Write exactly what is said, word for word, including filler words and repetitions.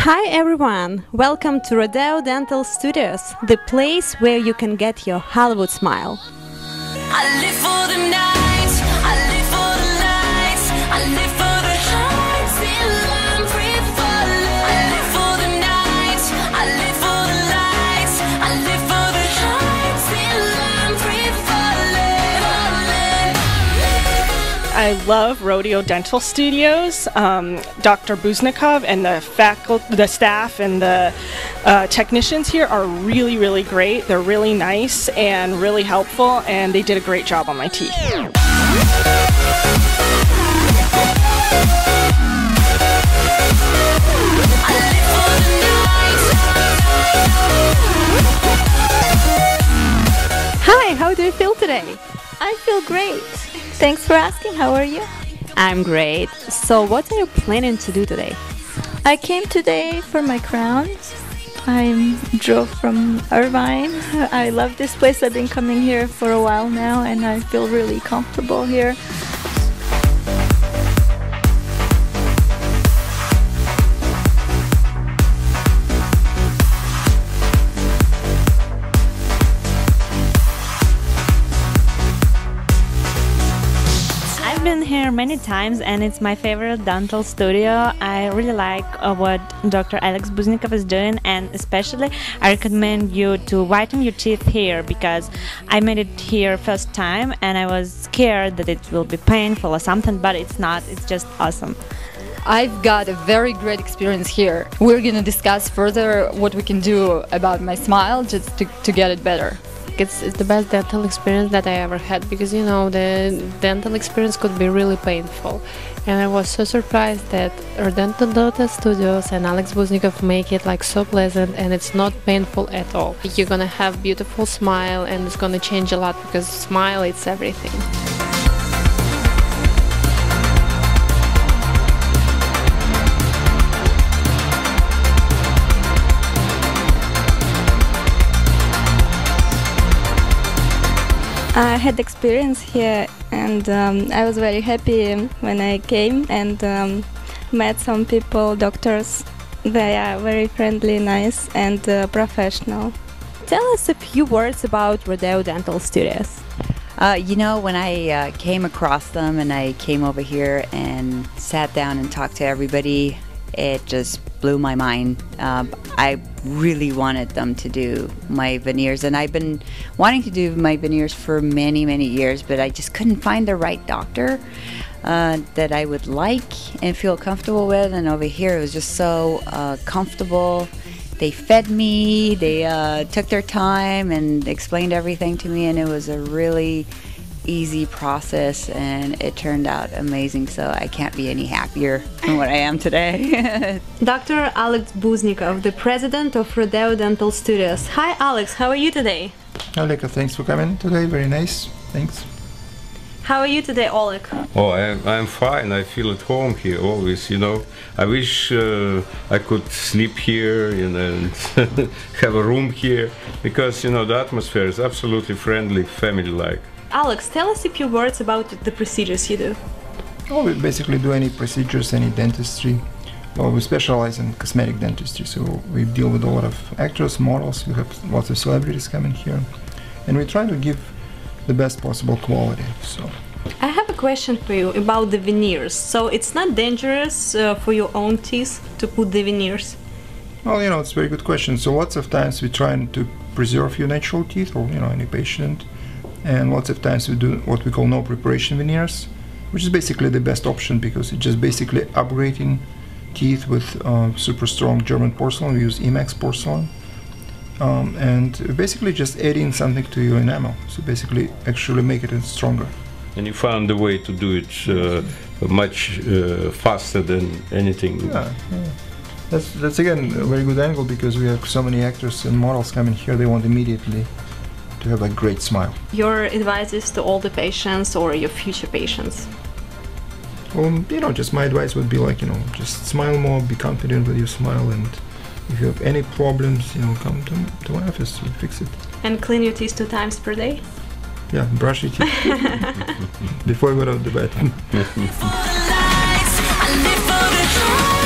Hi everyone! Welcome to Rodeo Dental Studios, the place where you can get your Hollywood smile. I live for the nights, I live for the lights, I live for the heights till I'm free falling. I live for the nights, I live for the lights, I live for the heights till I'm free falling. I love Rodeo Dental Studios. Um, Doctor Buznikov and the faculty, the staff, and the uh, technicians here are really, really great. They're really nice and really helpful, and they did a great job on my teeth. Hi, how do you feel today? I feel great. Thanks for asking. How are you? I'm great. So what are you planning to do today? I came today for my crown. I drove from Irvine. I love this place. I've been coming here for a while now and I feel really comfortable here. I've been here many times and it's my favorite dental studio. I really like uh, what Doctor Alex Buznikov is doing, and especially I recommend you to whiten your teeth here because I made it here first time and I was scared that it will be painful or something, but it's not. It's just awesome. I've got a very great experience here. We're gonna discuss further what we can do about my smile just to, to get it better. It's, it's the best dental experience that I ever had because, you know, the dental experience could be really painful. And I was so surprised that Rodeo Dental Studios and Alex Buznikov make it like so pleasant and it's not painful at all. You're gonna have beautiful smile and it's gonna change a lot because smile, it's everything. I had experience here and um, I was very happy when I came and um, met some people, doctors. They are very friendly, nice and uh, professional. Tell us a few words about Rodeo Dental Studios. Uh, you know, when I uh, came across them and I came over here and sat down and talked to everybody, it just blew my mind. Uh, I really wanted them to do my veneers, and I've been wanting to do my veneers for many, many years, but I just couldn't find the right doctor uh, that I would like and feel comfortable with. And over here, it was just so uh, comfortable. They fed me, they uh, took their time and explained everything to me, and it was a really easy process and it turned out amazing, so I can't be any happier than what I am today. Doctor Alex Buznikov, the president of Rodeo Dental Studios. Hi Alex, how are you today? Hi Lika, thanks for coming today, very nice, thanks. How are you today, Oleg? Oh, I'm, I'm fine, I feel at home here always, you know. I wish uh, I could sleep here, you know, and have a room here, because, you know, the atmosphere is absolutely friendly, family-like. Alex, tell us a few words about the procedures you do. Oh, we basically do any procedures, any dentistry. Well, we specialize in cosmetic dentistry, so we deal with a lot of actors, models, we have lots of celebrities coming here, and we try to give the best possible quality. So, I have a question for you about the veneers. So it's not dangerous uh, for your own teeth to put the veneers? Well, you know, it's a very good question. So lots of times we try to preserve your natural teeth, or, you know, any patient. And lots of times we do what we call no preparation veneers, which is basically the best option because it's just basically upgrading teeth with uh, super strong German porcelain. We use Emax porcelain, um, and basically just adding something to your enamel. So basically actually make it stronger. And you found a way to do it uh, much uh, faster than anything. Yeah, yeah. That's, that's again a very good angle because we have so many actors and models coming here, they want immediately to have a great smile. Your advice is to all the patients or your future patients? Well, you know, just my advice would be like, you know, just smile more, be confident with your smile, and if you have any problems, you know, come to, to my office, we'll fix it. And clean your teeth two times per day? Yeah, brush your teeth before you go to the bed.